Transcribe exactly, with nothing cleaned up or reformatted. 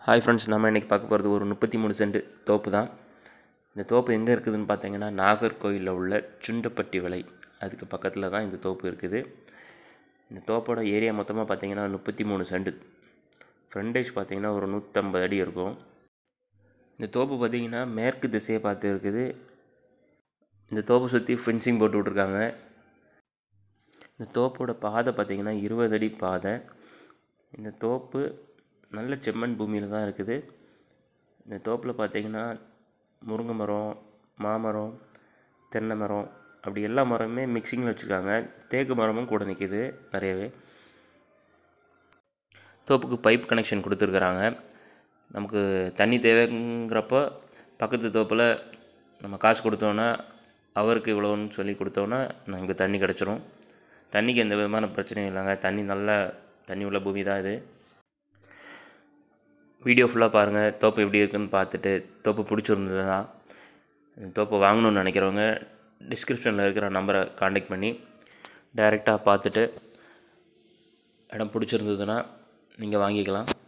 Hi friends, நம்ம இன்றைக்கி பார்க்க போகிறது ஒரு முப்பத்தி மூணு சென்ட் தோப்பு தான். இந்த தோப்பு எங்கே இருக்குதுன்னு பார்த்தீங்கன்னா நாகர்கோயிலில் உள்ள சுண்டப்பட்டி விலை அதுக்கு பக்கத்தில் தான் இந்த தோப்பு இருக்குது. இந்த தோப்போட ஏரியா மொத்தமாக பார்த்தீங்கன்னா முப்பத்தி மூணு சென்ட். ஃப்ரண்டேஜ் பார்த்தீங்கன்னா ஒரு நூற்றம்பது அடி இருக்கும். இந்த தோப்பு பார்த்திங்கன்னா மேற்கு திசையை பார்த்து இருக்குது. இந்த தோப்பை சுற்றி ஃபென்சிங் போட்டு விட்ருக்காங்க. இந்த தோப்போட பாதை பார்த்திங்கன்னா இருபது அடி பாதை. இந்த தோப்பு நல்ல செம்மண் பூமியில் தான் இருக்குது. இந்த தோப்பில் பார்த்திங்கன்னா முருங்கை மரம், மாமரம், தென்னை மரம் அப்படி எல்லா மரமுமே மிக்சிங்கில் வச்சுருக்காங்க. தேக்கு மரமும் கூட நிற்கிது நிறையவே. தோப்புக்கு பைப் கனெக்ஷன் கொடுத்துருக்குறாங்க. நமக்கு தண்ணி தேவைங்கிறப்போ பக்கத்து தோப்பில் நம்ம காசு கொடுத்தோன்னா அவருக்கு இவ்வளோன்னு சொல்லி கொடுத்தோன்னா நமக்கு தண்ணி கிடச்சிரும். தண்ணிக்கு எந்த விதமான பிரச்சனையும் இல்லைங்க. தண்ணி நல்ல தண்ணி உள்ள பூமி தான் இது. வீடியோ ஃபுல்லாக பாருங்கள். தோப்பு எப்படி இருக்குன்னு பார்த்துட்டு தோப்பு பிடிச்சிருந்ததுன்னா தோப்பை வாங்கணுன்னு நினைக்கிறவங்க டிஸ்கிரிப்ஷனில் இருக்கிற நம்பரை காண்டாக்ட் பண்ணி டைரெக்டாக பார்த்துட்டு இடம் பிடிச்சிருந்ததுன்னா நீங்கள் வாங்கிக்கலாம்.